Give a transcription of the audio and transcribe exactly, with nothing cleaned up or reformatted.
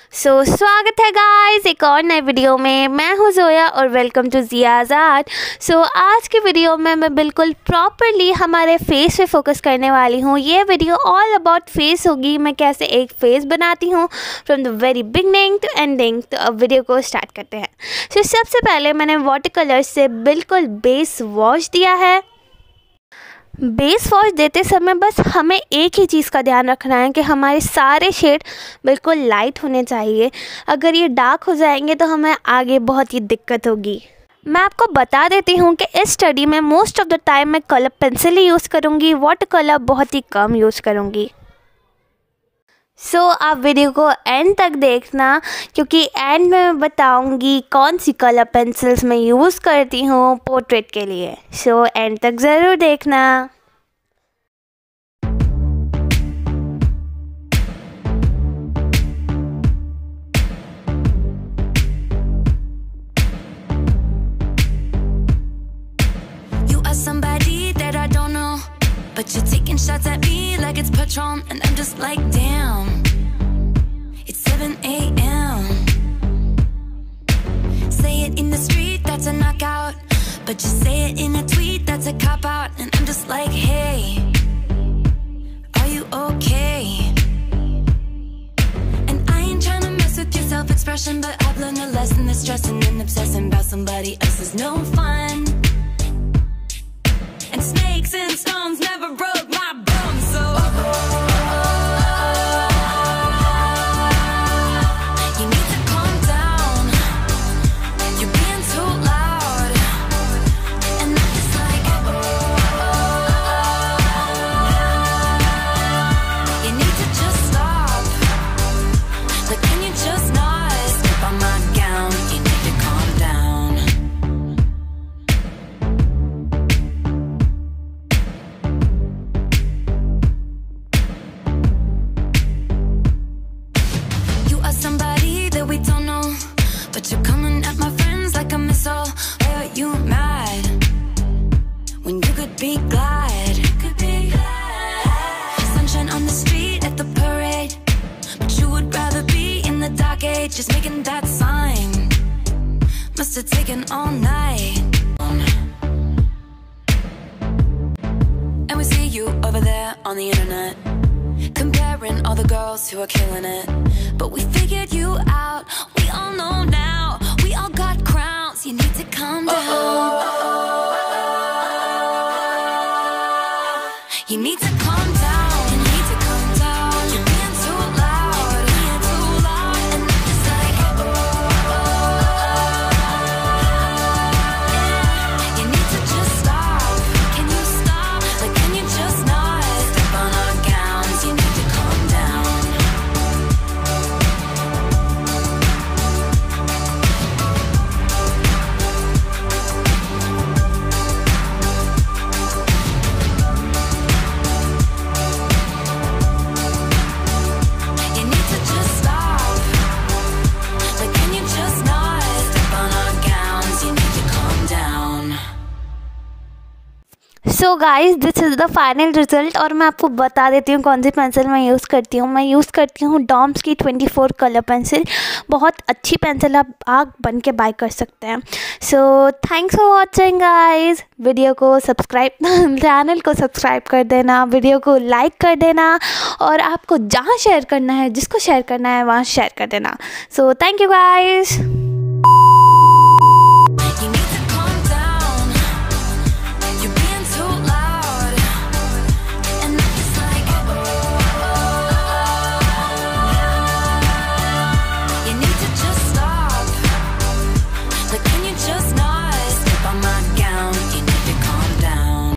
सो so, स्वागत है guys एक और नए वीडियो में। मैं हूँ जोया और welcome to Zia's art. So आज की वीडियो में मैं बिल्कुल प्रॉपरली हमारे फेस पे फोकस करने वाली हूँ। ये वीडियो ऑल अबाउट फेस होगी, मैं कैसे एक फेस बनाती हूँ from the very beginning to ending. तो अब वीडियो को स्टार्ट करते हैं। सो so, सबसे पहले मैंने वाटर कलर्स से बिल्कुल बेस वॉश दिया है। बेस वॉश देते समय बस हमें एक ही चीज़ का ध्यान रखना है कि हमारे सारे शेड बिल्कुल लाइट होने चाहिए। अगर ये डार्क हो जाएंगे तो हमें आगे बहुत ही दिक्कत होगी। मैं आपको बता देती हूँ कि इस स्टडी में मोस्ट ऑफ द टाइम मैं कलर पेंसिल ही यूज़ करूँगी, वाटर कलर बहुत ही कम यूज़ करूँगी। सो so, आप वीडियो को एंड तक देखना क्योंकि एंड में मैं बताऊंगी कौन सी कलर पेंसिल्स मैं यूज़ करती हूँ पोर्ट्रेट के लिए। सो so, एंड तक ज़रूर देखना। You are somebody that I don't know, but you're taking shots at me like it's Patron, and I'm just like, damn, it's seven a m Say it in the street, that's a knockout, but you say it in a tweet, that's a cop-out, and I'm just like, hey, are you okay? And I ain't tryna mess with your self-expression, but I've learned a lesson that stressing and obsessing about somebody else is no fun. And snakes and stones never broke my bones, so you need to calm down. You're being too loud, and I'm just like, you need to just stop. Like, can you just not step on my gown? You need to calm down. Somebody that we don't know, but you're coming at my friends like a missile. Why are you mad when you could be glad? You could be glad. Sunshine on the street at the parade, but you would rather be in the dark age, just making that sign. Must have taken all night. And we see you over there on the internet, comparing all the girls who are killing it. But we figured you out, we all know now. We all got crowns, you need to calm down. You need to calm down, you need to calm down. You're being too loud, you're being too loud. And I'm just like, yeah. You need to just stop. Can you stop? Like, can you just not step on our gowns? You need to calm down. So guys this is the final result. और मैं आपको बता देती हूँ कौन सी pencil मैं use करती हूँ। मैं यूज़ करती हूँ डॉम्स की ट्वेंटी फोर कलर पेंसिल। बहुत अच्छी पेंसिल आप आग बन के बाय कर सकते हैं। So thanks for watching guys. Video को सब्सक्राइब चैनल को सब्सक्राइब कर देना, वीडियो को लाइक कर देना, और आपको जहाँ शेयर करना है, जिसको शेयर करना है वहाँ शेयर कर देना। So thank you guys.